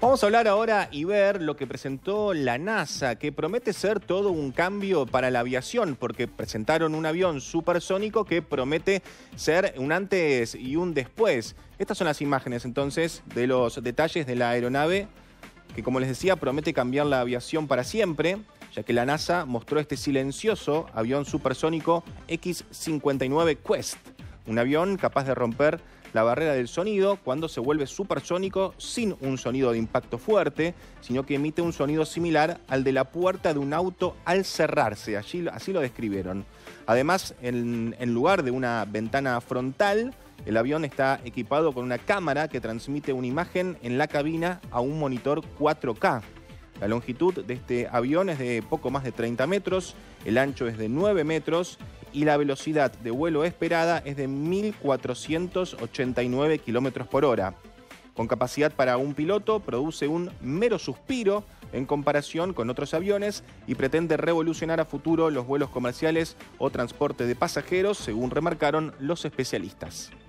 Vamos a hablar ahora y ver lo que presentó la NASA, que promete ser todo un cambio para la aviación, porque presentaron un avión supersónico que promete ser un antes y un después. Estas son las imágenes entonces de los detalles de la aeronave, que como les decía promete cambiar la aviación para siempre, ya que la NASA mostró este silencioso avión supersónico X-59 Quest, un avión capaz de romper la barrera del sonido cuando se vuelve supersónico sin un sonido de impacto fuerte, sino que emite un sonido similar al de la puerta de un auto al cerrarse. Así lo describieron. Además, en lugar de una ventana frontal, el avión está equipado con una cámara que transmite una imagen en la cabina a un monitor 4K. La longitud de este avión es de poco más de 30 metros, el ancho es de 9 metros y la velocidad de vuelo esperada es de 1.489 kilómetros por hora. Con capacidad para un piloto, produce un mero suspiro en comparación con otros aviones y pretende revolucionar a futuro los vuelos comerciales o transporte de pasajeros, según remarcaron los especialistas.